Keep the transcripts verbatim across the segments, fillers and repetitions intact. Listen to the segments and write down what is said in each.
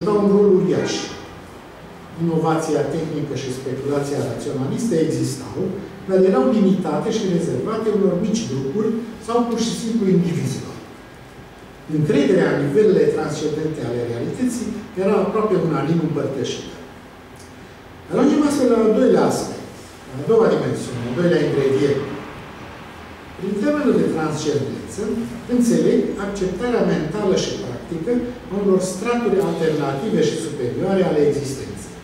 Au un rol uriaș. Inovația tehnică și speculația raționalistă existau, dar erau limitate și rezervate unor mici grupuri sau pur și simplu indivizilor. Încrederea în nivelele transcendente ale realității era aproape unanim împărtășită. Ajungem astfel la al doilea aspect, la a doua dimensiune, al doilea ingredient. Prin termenul de transcendență, înțeleg acceptarea mentală și practică a unor straturi alternative și superioare ale existenței.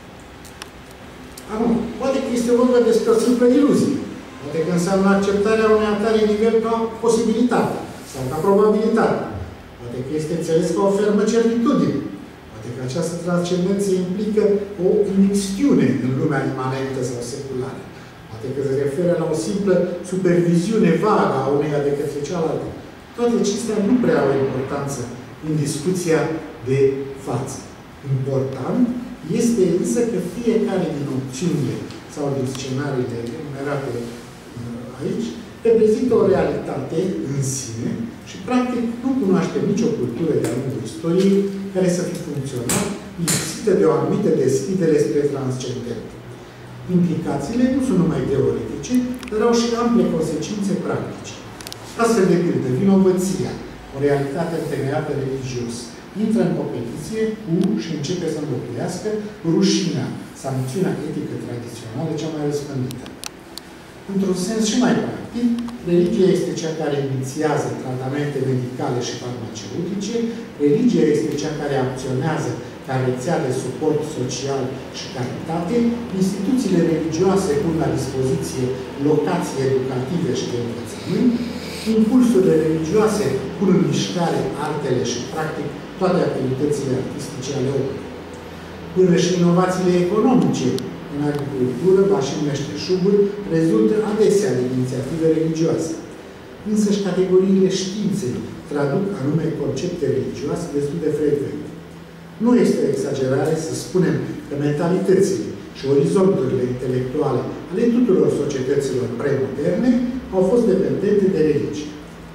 Acum, poate că este vorba despre o simplă iluzie. Poate că înseamnă acceptarea unui atare nivel ca posibilitate sau ca probabilitate. Poate că este înțeles ca o fermă certitudine. Poate că această transcendență implică o imixtiune în lumea imanentă sau seculară. Poate că se referă la o simplă superviziune vagă a uneia de către cealaltă. Toate acestea nu prea au importanță în discuția de față. Important este însă că fiecare din opțiunile sau din scenariile enumerate aici reprezintă o realitate în sine și, practic, nu cunoaște nicio cultură de-a lungul istoriei care să fi funcționat lipsită de o anumită deschidere spre transcendent. Implicațiile nu sunt numai teoretice, dar au și ample consecințe practice. Astfel de pildă, vinovăția, o realitate întemeiată religios, intră în competiție cu și începe să înlocuiască rușinea, sancțiunea etică tradițională cea mai răspândită. Într-un sens și mai practic, religia este cea care inițiază tratamente medicale și farmaceutice, religia este cea care acționează ca rețea de suport social și caritate, instituțiile religioase pun la dispoziție locații educative și de învățământ, impulsurile religioase pun în mișcare artele și, practic, toate activitățile artistice ale omului. Până și inovațiile economice în agricultură, ba și în meșteșuguri, rezultă adesea din inițiative religioase. Însăși categoriile științei traduc anume concepte religioase destul de frecvent. Nu este o exagerare să spunem că mentalitățile și orizonturile intelectuale ale tuturor societăților premoderne au fost dependente de religie.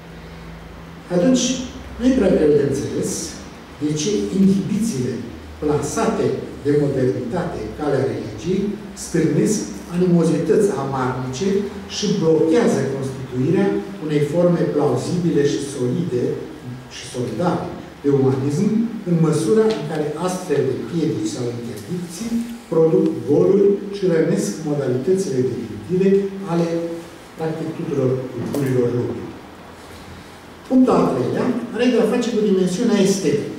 Atunci, nu e prea greu de înțeles de ce inhibițiile plasate de modernitate în calea religiei stârnesc animozități amarnice și blochează constituirea unei forme plauzibile și solide și solidare de umanism, în măsura în care astfel de piedici sau interdicții produc goluri și rănesc modalitățile de gândire ale practic tuturor culturilor lumii. Punctul al treilea are de a face cu dimensiunea estetică.